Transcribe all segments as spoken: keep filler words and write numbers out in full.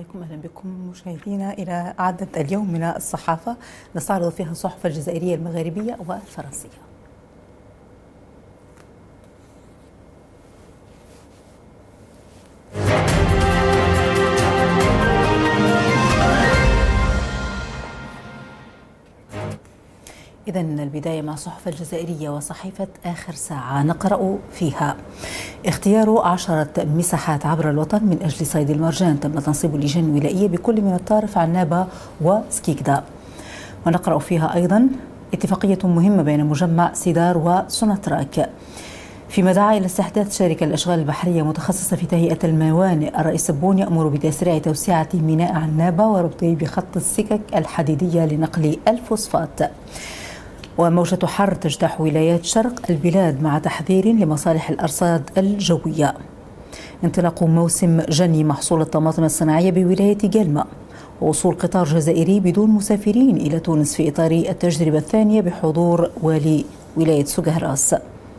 عليكم، أهلا بكم مشاهدينا إلى عدد اليوم من الصحافة نستعرض فيها الصحف الجزائرية المغاربية والفرنسية. إذن البداية مع الصحف الجزائرية وصحيفة آخر ساعة نقرأ فيها: اختيار عشرة مساحات عبر الوطن من أجل صيد المرجان، تم تنصيب اللجان الولائية بكل من الطارف عنابة وسكيكدا. ونقرأ فيها أيضا اتفاقية مهمة بين مجمع سيدار وسوناتراك فيما دعا إلى استحداث شركة الأشغال البحرية متخصصة في تهيئة الموانئ. الرئيس تبون يأمر بتسريع توسعة ميناء عنابة وربطه بخط السكك الحديدية لنقل الفوسفات. وموجة حر تجتاح ولايات شرق البلاد مع تحذير لمصالح الأرصاد الجوية. انطلاق موسم جني محصول الطماطم الصناعية بولاية جلمة. ووصول قطار جزائري بدون مسافرين إلى تونس في إطار التجربة الثانية بحضور والي ولاية سوغهراس.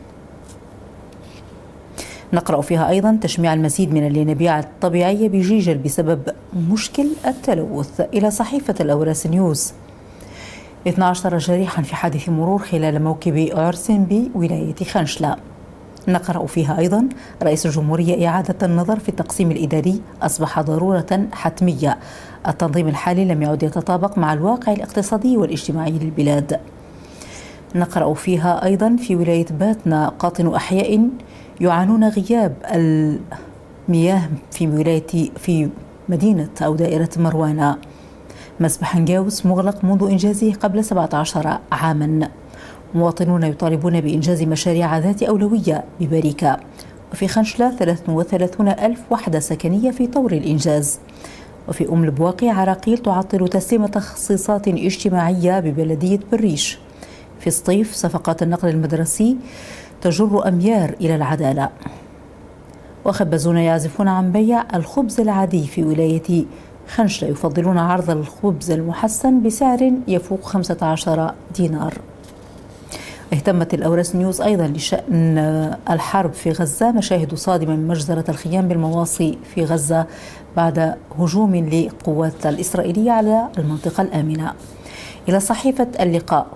نقرأ فيها أيضا تشميع المزيد من الينابيع الطبيعية بجيجل بسبب مشكل التلوث. إلى صحيفة الأوراس نيوز: اثنا عشر جريحا في حادث مرور خلال موكب عرس بولاية خنشلة. نقرأ فيها أيضا رئيس الجمهورية إعادة النظر في التقسيم الإداري أصبح ضرورة حتمية. التنظيم الحالي لم يعد يتطابق مع الواقع الاقتصادي والاجتماعي للبلاد. نقرأ فيها أيضا في ولاية باتنا قاطن أحياء يعانون غياب المياه في ولاية في مدينة أو دائرة مروانة. مسبح نجاوس مغلق منذ إنجازه قبل سبعة عشر عاما. مواطنون يطالبون بإنجاز مشاريع ذات أولوية بباريكا. وفي خنشلة ثلاثة وثلاثين ألف وحدة سكنية في طور الإنجاز. وفي أم البواقي عراقيل تعطل تسليم تخصيصات اجتماعية ببلدية بريش. في سطيف صفقات النقل المدرسي تجر أميار إلى العدالة. وخبازون يعزفون عن بيع الخبز العادي في ولاية خنشلة، يفضلون عرض الخبز المحسن بسعر يفوق خمسة عشر دينار. اهتمت الأوراس نيوز أيضا لشأن الحرب في غزة. مشاهد صادمة من مجزرة الخيام بالمواصي في غزة بعد هجوم للقوات الإسرائيلية على المنطقة الآمنة. إلى صحيفة اللقاء: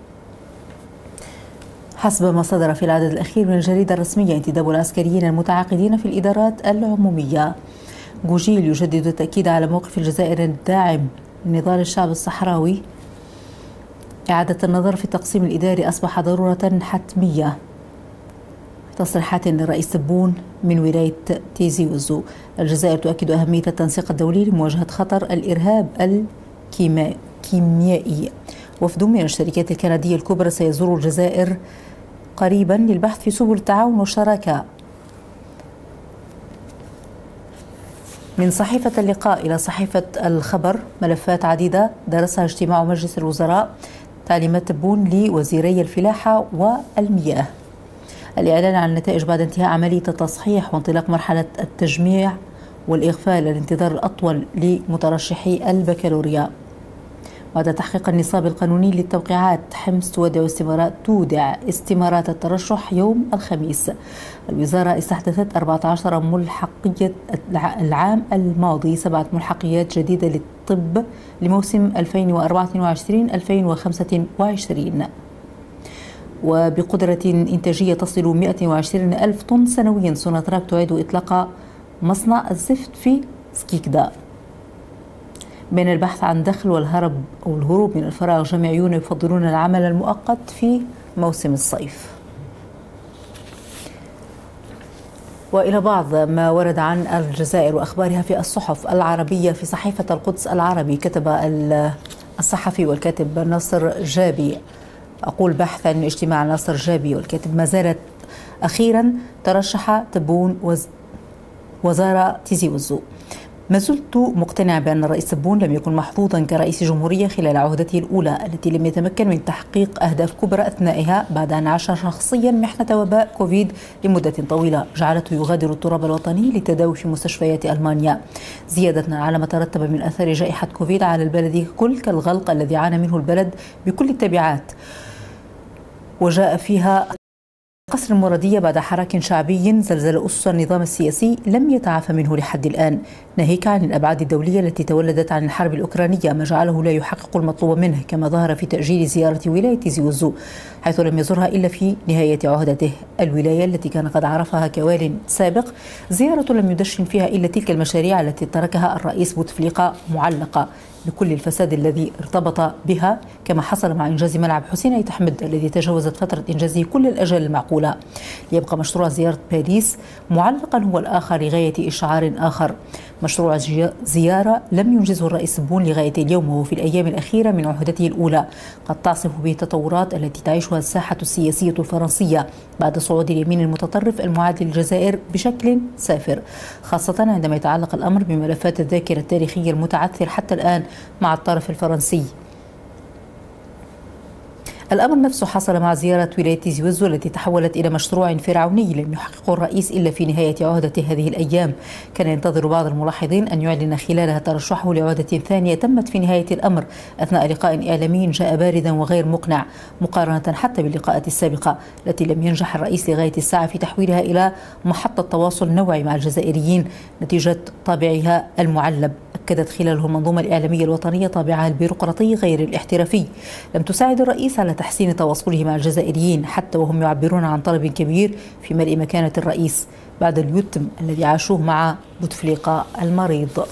حسب ما صدر في العدد الأخير من الجريدة الرسمية، انتداب العسكريين المتعاقدين في الإدارات العمومية. جوجيل يجدد التأكيد على موقف الجزائر الداعم لنضال الشعب الصحراوي. إعادة النظر في التقسيم الإداري أصبح ضرورة حتمية. تصريحات للرئيس تبون من ولاية تيزي وزو. الجزائر تؤكد أهمية التنسيق الدولي لمواجهة خطر الإرهاب الكيميائي. وفد من الشركات الكندية الكبرى سيزور الجزائر قريبا للبحث في سبل التعاون والشراكة. من صحيفة اللقاء إلى صحيفة الخبر: ملفات عديدة درسها اجتماع مجلس الوزراء. تعليمات تبون لوزيري الفلاحة والمياه. الإعلان عن النتائج بعد انتهاء عملية التصحيح وانطلاق مرحلة التجميع والإغفال. الانتظار الأطول لمترشحي البكالوريا. بعد تحقيق النصاب القانوني للتوقيعات، حمص تودع استمارات تودع استمارات الترشح يوم الخميس. الوزارة استحدثت أربعة عشر ملحقية العام الماضي، سبعة ملحقيات جديدة للطب لموسم ألفين وأربعة وعشرين ألفين وخمسة وعشرين، وبقدرة إنتاجية تصل مئة وعشرين ألف طن سنويا. سوناتراك تعيد إطلاق مصنع الزفت في سكيكدا. بين البحث عن دخل والهرب أو الهروب من الفراغ، جامعيون يفضلون العمل المؤقت في موسم الصيف. وإلى بعض ما ورد عن الجزائر وأخبارها في الصحف العربية. في صحيفة القدس العربي كتب الصحفي والكاتب ناصر جابي، أقول بحثا من اجتماع ناصر جابي والكاتب: ما زالت أخيرا ترشح تبون وز... وزارة تيزي وزو. ما زلت مقتنع بأن الرئيس تبون لم يكن محظوظا كرئيس جمهورية خلال عهدته الأولى التي لم يتمكن من تحقيق أهداف كبرى أثنائها بعد أن عاش شخصيا محنة وباء كوفيد لمدة طويلة جعلته يغادر التراب الوطني للتداوي في مستشفيات ألمانيا، زيادة على ما ترتب من أثار جائحة كوفيد على البلد ككل كالغلق الذي عانى منه البلد بكل التبعات، وجاء فيها قصر المرادية بعد حراك شعبي زلزل أسس النظام السياسي لم يتعافى منه لحد الآن، ناهيك عن الأبعاد الدولية التي تولدت عن الحرب الأوكرانية، ما جعله لا يحقق المطلوب منه، كما ظهر في تأجيل زيارة ولاية زيوزو حيث لم يزرها إلا في نهاية عهدته. الولاية التي كان قد عرفها كوال سابق زيارة لم يدشن فيها إلا تلك المشاريع التي تركها الرئيس بوتفليقة معلقة بكل الفساد الذي ارتبط بها، كما حصل مع إنجاز ملعب حسين أيت أحمد الذي تجاوزت فترة إنجازه كل الأجال المعقولة. يبقى مشروع زيارة باريس معلقا هو الآخر لغاية إشعار آخر. مشروع زيارة لم ينجزه الرئيس بون لغاية اليوم، وهو في الأيام الأخيرة من عهدته الأولى قد تعصف به التطورات التي تعيشها الساحة السياسية الفرنسية بعد صعود اليمين المتطرف المعاد للجزائر بشكل سافر، خاصة عندما يتعلق الأمر بملفات الذاكرة التاريخية المتعثر حتى الآن مع الطرف الفرنسي. الأمر نفسه حصل مع زيارة ولاية زيوزو التي تحولت إلى مشروع فرعوني لم يحققه الرئيس إلا في نهاية عهدته هذه الأيام. كان ينتظر بعض الملاحظين أن يعلن خلالها ترشحه لعهدة ثانية تمت في نهاية الأمر أثناء لقاء إعلامي جاء باردا وغير مقنع مقارنة حتى باللقاءات السابقة التي لم ينجح الرئيس لغاية الساعة في تحويلها إلى محطة تواصل نوعي مع الجزائريين نتيجة طابعها المعلب. أكدت خلاله المنظومة الإعلامية الوطنية طابعها البيروقراطي غير الاحترافي. لم تساعد الرئيس على تحسين تواصله مع الجزائريين حتى وهم يعبرون عن طلب كبير في ملء مكانة الرئيس بعد اليتم الذي عاشوه مع بوتفليقة المريض.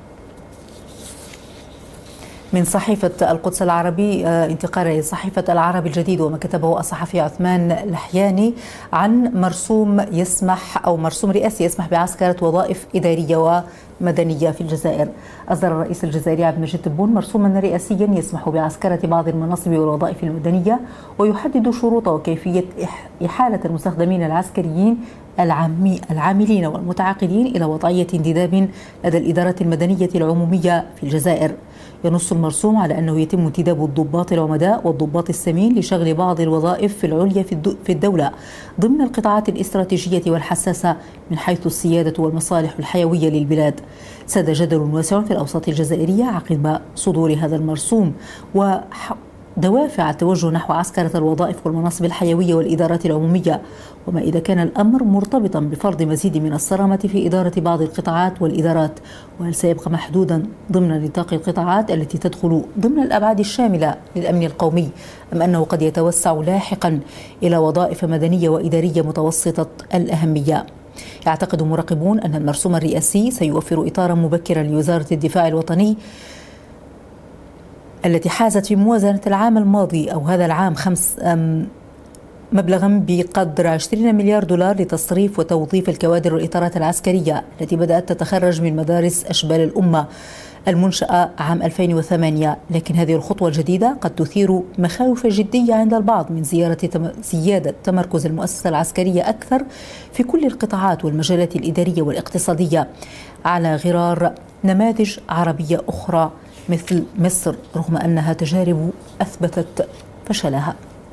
من صحيفة القدس العربي انتقال لصحيفة العربي الجديد وما كتبه الصحفي عثمان لحياني عن مرسوم يسمح أو مرسوم رئاسي يسمح بعسكرة وظائف إدارية ومدنية في الجزائر. أصدر الرئيس الجزائري عبد المجيد تبون مرسوما رئاسيا يسمح بعسكرة بعض المناصب والوظائف المدنية ويحدد شروط وكيفية إحالة المستخدمين العسكريين العامي العاملين والمتعاقدين إلى وضعية انتداب لدى الإدارة المدنية العمومية في الجزائر. ينص المرسوم على أنه يتم انتداب الضباط العمداء والضباط السمين لشغل بعض الوظائف في العليا في الدولة ضمن القطاعات الاستراتيجية والحساسة من حيث السيادة والمصالح الحيوية للبلاد. ساد جدل واسع في الأوساط الجزائرية عقب صدور هذا المرسوم ودوافع التوجه نحو عسكرة الوظائف والمناصب الحيوية والإدارات العمومية، وما إذا كان الأمر مرتبطا بفرض مزيد من الصرامة في إدارة بعض القطاعات والإدارات، وهل سيبقى محدودا ضمن نطاق القطاعات التي تدخل ضمن الأبعاد الشاملة للأمن القومي، أم أنه قد يتوسع لاحقا إلى وظائف مدنية وإدارية متوسطة الأهمية. يعتقد مراقبون أن المرسوم الرئاسي سيوفر إطارا مبكرا لوزارة الدفاع الوطني التي حازت في موازنة العام الماضي أو هذا العام خمس مبلغا بقدر عشرين مليار دولار لتصريف وتوظيف الكوادر والإطارات العسكرية التي بدأت تتخرج من مدارس أشبال الأمة المنشأة عام ألفين وثمانية. لكن هذه الخطوة الجديدة قد تثير مخاوف جدية عند البعض من زيارة زيادة تمركز المؤسسة العسكرية أكثر في كل القطاعات والمجالات الإدارية والاقتصادية على غرار نماذج عربية أخرى مثل مصر، رغم أنها تجارب أثبتت فشلها.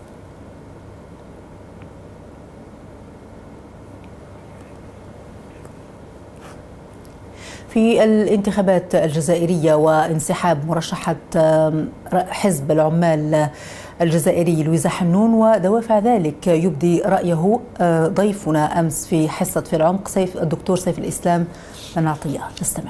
في الانتخابات الجزائرية وانسحاب مرشحة حزب العمال الجزائري لويزا حنون ودوافع ذلك يبدي رأيه ضيفنا أمس في حصة في العمق سيف الدكتور سيف الإسلام مناطية. نستمع.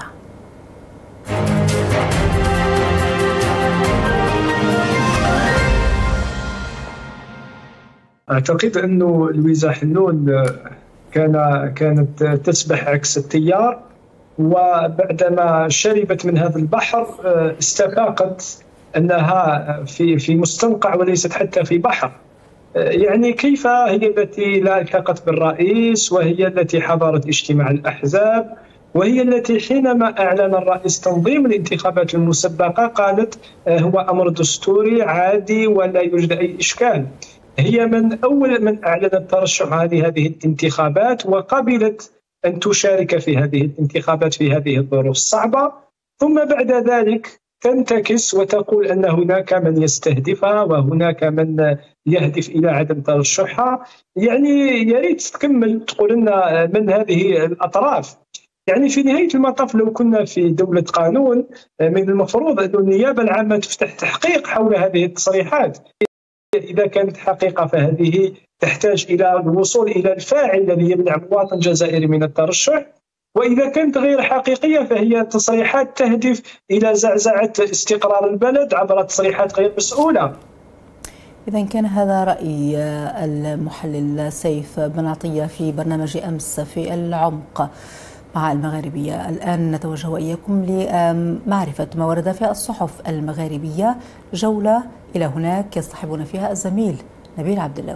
أعتقد أنه لويزا حنون كان كانت تسبح عكس التيار، وبعدما شربت من هذا البحر استفاقت أنها في في مستنقع وليست حتى في بحر. يعني كيف هي التي لا التقت بالرئيس، وهي التي حضرت اجتماع الأحزاب، وهي التي حينما أعلن الرئيس تنظيم الانتخابات المسبقة قالت هو أمر دستوري عادي ولا يوجد أي إشكال. هي من أول من أعلنت ترشحها لهذه الانتخابات وقبلت أن تشارك في هذه الانتخابات في هذه الظروف الصعبة، ثم بعد ذلك تنتكس وتقول أن هناك من يستهدفها وهناك من يهدف إلى عدم ترشحها. يعني يا ريت تكمل تقول لنا من هذه الأطراف. يعني في نهاية المطاف لو كنا في دولة قانون من المفروض أن النيابة العامة تفتح تحقيق حول هذه التصريحات. إذا كانت حقيقة فهذه تحتاج إلى الوصول إلى الفاعل الذي يمنع مواطن جزائري من الترشح، وإذا كانت غير حقيقية فهي تصريحات تهدف إلى زعزعة استقرار البلد عبر تصريحات غير مسؤولة. إذا كان هذا رأي المحلل سيف بن عطية في برنامج أمس في العمق مع المغاربية. الآن نتوجه وإياكم لمعرفة ما ورد في الصحف المغاربية، جولة إلى هناك يصطحبنا فيها الزميل نبيل عبد اللاوي.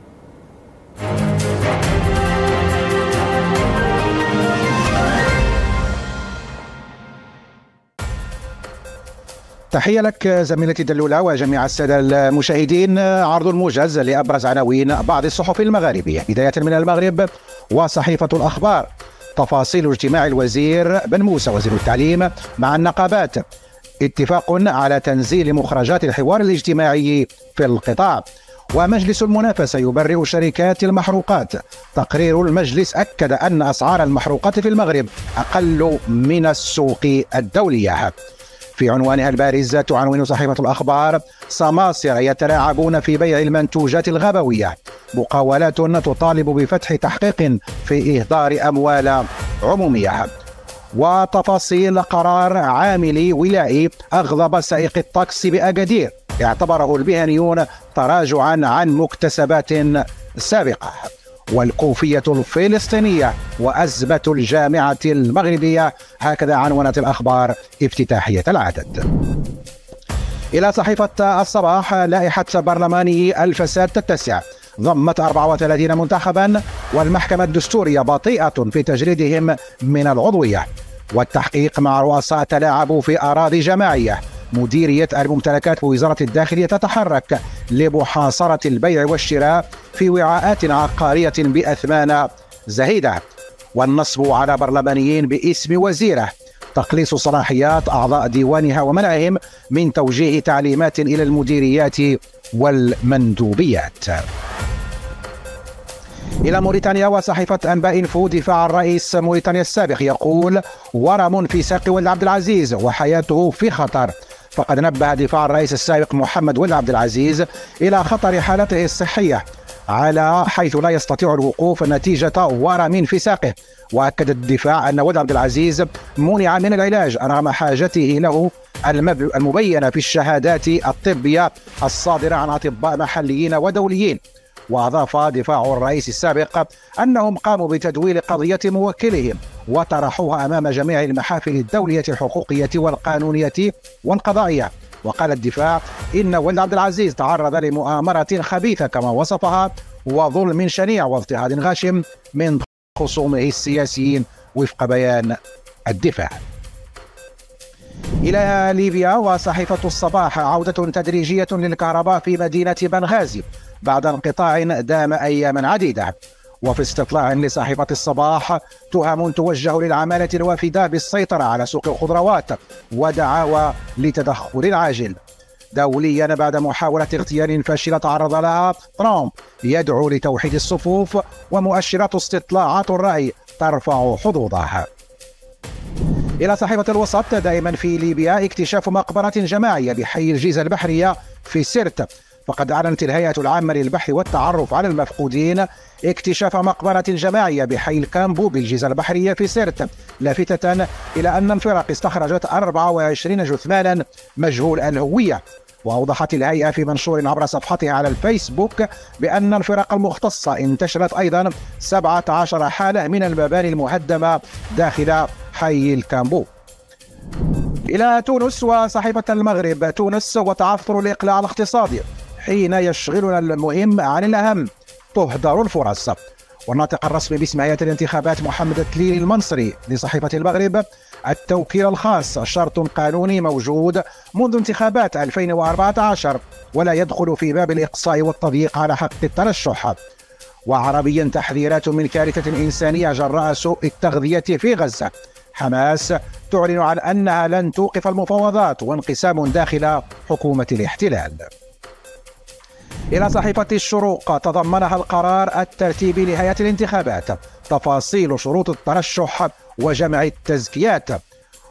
تحية لك زميلتي دلولة وجميع السادة المشاهدين. عرض موجز لأبرز عناوين بعض الصحف المغاربية، بداية من المغرب وصحيفة الأخبار. تفاصيل اجتماع الوزير بن موسى وزير التعليم مع النقابات، اتفاق على تنزيل مخرجات الحوار الاجتماعي في القطاع. ومجلس المنافسة يبرئ شركات المحروقات، تقرير المجلس أكد أن أسعار المحروقات في المغرب أقل من السوق الدولية. في عنوانها البارز تعنون صحيفة الأخبار: سماسرة يتلاعبون في بيع المنتوجات الغابوية، مقاولات تطالب بفتح تحقيق في إهدار أموال عمومية. وتفاصيل قرار عاملي ولائي أغضب سائق التاكسي بأكادير، اعتبره المهنيون تراجعا عن مكتسبات سابقة. والكوفية الفلسطينية وأزمة الجامعة المغربية، هكذا عنونت الأخبار افتتاحية العدد. إلى صحيفة الصباح: لائحة برلماني الفساد تتسع، ضمت أربعة وثلاثين منتخبا، والمحكمة الدستورية بطيئة في تجريدهم من العضوية. والتحقيق مع رؤساء تلاعبوا في أراضي جماعية، مديرية الممتلكات بوزارة الداخلية تتحرك لمحاصرة البيع والشراء في وعاءات عقارية بأثمان زهيدة. والنصب على برلمانيين باسم وزيرة، تقليص صلاحيات أعضاء ديوانها ومنعهم من توجيه تعليمات إلى المديريات والمندوبيات. إلى موريتانيا وصحيفة أنباء إنفو: دفاع الرئيس موريتانيا السابق يقول ورم في ساق ولد عبد العزيز وحياته في خطر. فقد نبه دفاع الرئيس السابق محمد ولد عبد العزيز إلى خطر حالته الصحية على حيث لا يستطيع الوقوف نتيجة ورم في ساقه. وأكد الدفاع أن ولد عبد العزيز منع من العلاج رغم حاجته له المبينة في الشهادات الطبية الصادرة عن أطباء محليين ودوليين. وأضاف دفاع الرئيس السابق أنهم قاموا بتدوير قضية موكلهم وطرحوها أمام جميع المحافل الدولية الحقوقية والقانونية والقضائية. وقال الدفاع إن ولد عبد العزيز تعرض لمؤامرة خبيثة كما وصفها، وظلم شنيع واضطهاد غاشم من خصومه السياسيين وفق بيان الدفاع. إلى ليبيا وصحيفة الصباح: عودة تدريجية للكهرباء في مدينة بنغازي بعد انقطاع دام أياما عديدة. وفي استطلاع لصحيفة الصباح: تهم توجه للعمالة الوافدة بالسيطرة على سوق الخضروات ودعاوى لتدخل عاجل. دوليا بعد محاولة اغتيال فاشلة تعرض لها ترامب يدعو لتوحيد الصفوف، ومؤشرات استطلاعات الرأي ترفع حظوظها. إلى صحيفة الوسط دائما في ليبيا: اكتشاف مقبرة جماعية بحي الجيزة البحرية في سرت. فقد أعلنت الهيئة العامة للبحث والتعرف على المفقودين اكتشاف مقبرة جماعية بحي الكامبو بالجيزة البحرية في سرت، لافتة إلى أن الفرق استخرجت أربعة وعشرين جثمانا مجهول الهوية. وأوضحت الهيئة في منشور عبر صفحتها على الفيسبوك بأن الفرق المختصة انتشرت أيضا سبعة عشر حالة من المباني المهدمة داخل حي الكامبو. إلى تونس وصحيفة المغرب: تونس وتعثر الإقلاع الاقتصادي، حين يشغلنا المهم عن الأهم تهدر الفرص. والناطق الرسمي باسم هيئة الانتخابات محمد التليلي المنصري لصحيفة المغرب: التوكيل الخاص شرط قانوني موجود منذ انتخابات ألفين وأربعة عشر ولا يدخل في باب الإقصاء والتضييق على حق الترشح. وعربيا: تحذيرات من كارثة إنسانية جراء سوء التغذية في غزة. حماس تعلن عن أنها لن توقف المفاوضات وانقسام داخل حكومة الاحتلال. إلى صحيفة الشروق: تضمنها القرار الترتيبي لهيئة الانتخابات تفاصيل شروط الترشح وجمع التزكيات.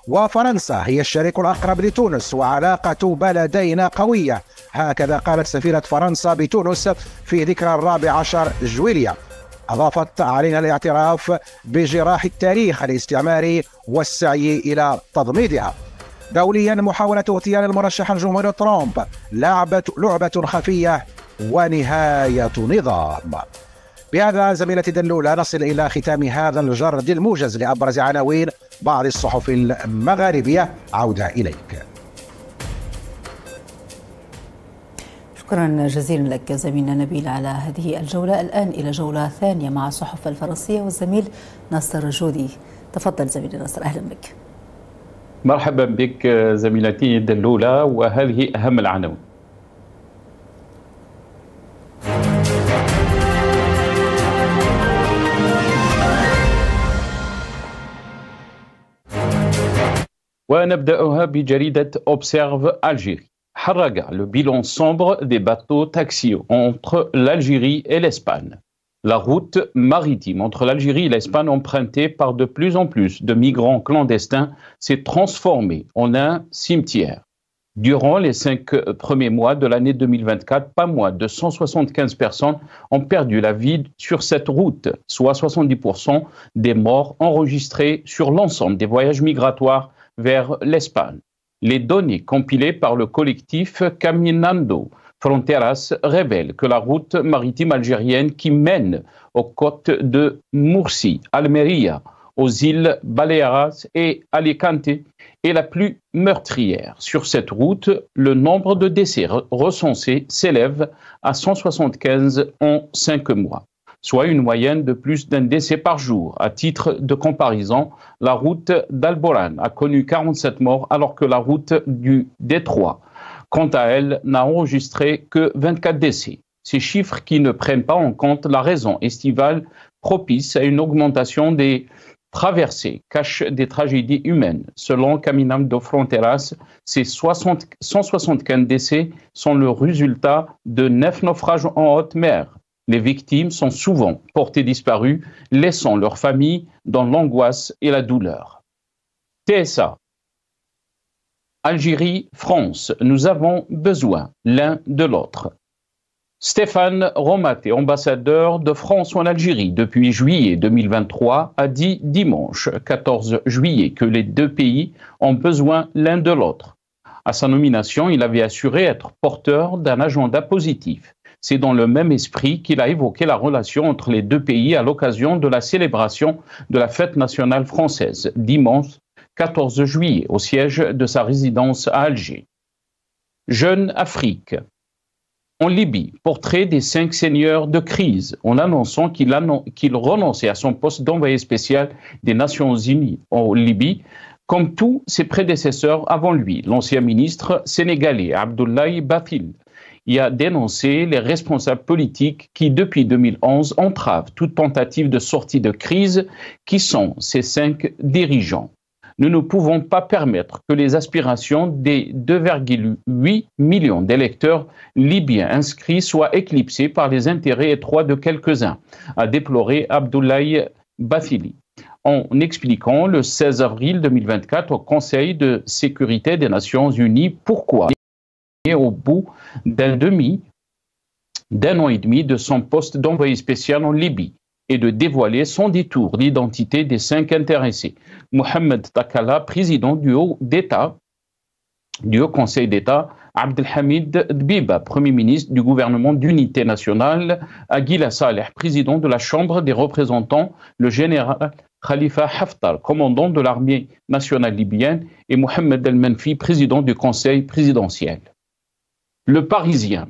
وفرنسا هي الشريك الأقرب لتونس وعلاقة بلدينا قوية، هكذا قالت سفيرة فرنسا بتونس في ذكرى الرابع عشر جويلية. أضافت: علينا الاعتراف بجراح التاريخ الاستعماري والسعي إلى تضميدها. دوليا، محاولة اغتيال المرشح الجمهوري ترامب لعبة لعبة خفية ونهاية نظام. بهذا زميلتي دلولة نصل إلى ختام هذا الجرد الموجز لأبرز عناوين بعض الصحف المغاربية. عودة إليك. شكرا جزيلا لك زميلنا نبيل على هذه الجولة. الآن إلى جولة ثانية مع الصحف الفرنسية والزميل ناصر جودي. تفضل زميلي ناصر، أهلا بك. مرحبا بك زميلتي دلولة، وهذه أهم العناوين. ونبدأها بجريدة Observe Algérie. حرج le bilan sombre des bateaux taxis entre l'Algérie et l'Espagne. La route maritime entre l'Algérie et l'Espagne, empruntée par de plus en plus de migrants clandestins, s'est transformée en un cimetière. Durant les cinq premiers mois de l'année deux mille vingt-quatre, pas moins de cent soixante-quinze personnes ont perdu la vie sur cette route, soit soixante-dix pour cent des morts enregistrés sur l'ensemble des voyages migratoires vers l'Espagne. Les données compilées par le collectif Caminando Fronteras révèlent que la route maritime algérienne qui mène aux côtes de Murcie, Almeria, aux îles Baleares et Alicante est la plus meurtrière. Sur cette route, le nombre de décès recensés s'élève à cent soixante-quinze en cinq mois, soit une moyenne de plus d'un décès par jour. À titre de comparaison, la route d'Alborán a connu quarante-sept morts alors que la route du Détroit, quant à elle, n'a enregistré que vingt-quatre décès. Ces chiffres qui ne prennent pas en compte la raison estivale propice à une augmentation des traversées cachent des tragédies humaines. Selon Caminando Fronteras, ces cent soixante-quinze décès sont le résultat de neuf naufrages en haute mer. Les victimes sont souvent portées disparues, laissant leurs familles dans l'angoisse et la douleur. T S A. Algérie, France, nous avons besoin l'un de l'autre. Stéphane Romaté, ambassadeur de France en Algérie depuis juillet deux mille vingt-trois, a dit dimanche quatorze juillet que les deux pays ont besoin l'un de l'autre. À sa nomination, il avait assuré être porteur d'un agenda positif. C'est dans le même esprit qu'il a évoqué la relation entre les deux pays à l'occasion de la célébration de la fête nationale française, dimanche quatorze juillet, au siège de sa résidence à Alger. Jeune Afrique. En Libye, portrait des cinq seigneurs de crise, en annonçant qu'il qu'il renonçait à son poste d'envoyé spécial des Nations Unies en Libye, comme tous ses prédécesseurs avant lui. L'ancien ministre sénégalais Abdoulaye Bathily y a dénoncé les responsables politiques qui, depuis deux mille onze, entravent toute tentative de sortie de crise, qui sont ces cinq dirigeants. Nous ne pouvons pas permettre que les aspirations des deux virgule huit millions d'électeurs libyens inscrits soient éclipsées par les intérêts étroits de quelques-uns, a déploré Abdoulaye Bathily, en expliquant le seize avril deux mille vingt-quatre au Conseil de sécurité des Nations Unies pourquoi, au bout d'un demi, d'un an et demi de son poste d'envoyé spécial en Libye, et de dévoiler sans détour l'identité des cinq intéressés. Mohamed Takala, président du Haut d'État, du Haut Conseil d'État, Abdelhamid Dbiba, Premier ministre du gouvernement d'unité nationale, Aguila Saleh, président de la Chambre des représentants, le général Khalifa Haftar, commandant de l'armée nationale libyenne, et Mohamed El Menfi, président du Conseil présidentiel. Le Parisien.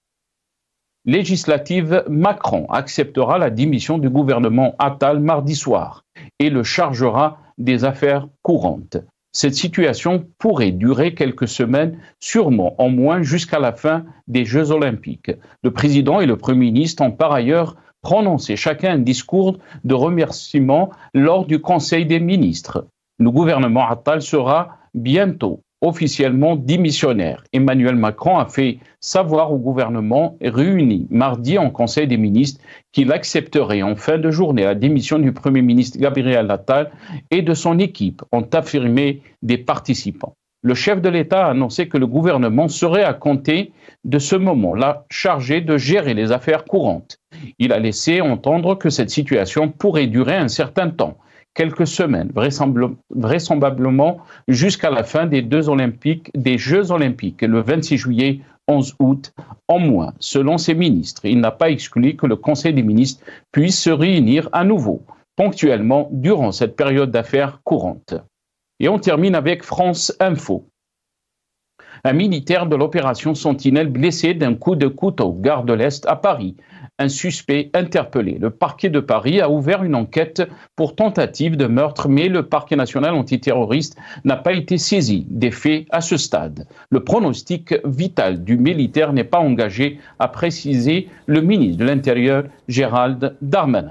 Législative, Macron acceptera la démission du gouvernement Attal mardi soir et le chargera des affaires courantes. Cette situation pourrait durer quelques semaines, sûrement au moins jusqu'à la fin des Jeux Olympiques. Le président et le Premier ministre ont par ailleurs prononcé chacun un discours de remerciement lors du Conseil des ministres. Le gouvernement Attal sera bientôt officiellement démissionnaire. Emmanuel Macron a fait savoir au gouvernement réuni mardi en Conseil des ministres qu'il accepterait en fin de journée la démission du Premier ministre Gabriel Attal et de son équipe, ont affirmé des participants. Le chef de l'État a annoncé que le gouvernement serait à compter de ce moment-là chargé de gérer les affaires courantes. Il a laissé entendre que cette situation pourrait durer un certain temps, quelques semaines, vraisemblablement jusqu'à la fin des, deux Olympiques, des Jeux olympiques, le vingt-six juillet, onze août, en moins, selon ses ministres. Il n'a pas exclu que le Conseil des ministres puisse se réunir à nouveau, ponctuellement, durant cette période d'affaires courantes. Et on termine avec France Info. Un militaire de l'opération Sentinelle blessé d'un coup de couteau, gare de l'Est à Paris. Un suspect interpellé. Le parquet de Paris a ouvert une enquête pour tentative de meurtre, mais le parquet national antiterroriste n'a pas été saisi des faits à ce stade. Le pronostic vital du militaire n'est pas engagé, a précisé le ministre de l'Intérieur, Gérald Darmanin.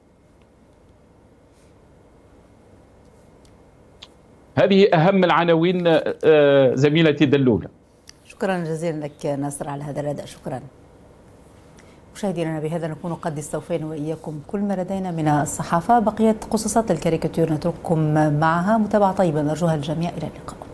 هذه أهم العناوين زميلتي دلولة. شكرا جزيلا لك ناصر على هذا الأداء. شكرا. مشاهدينا بهذا نكون قد استوفينا وإياكم كل ما لدينا من الصحافة. بقيت قصصات الكاريكاتير نترككم معها. متابعة طيبة نرجوها للجميع. إلى اللقاء.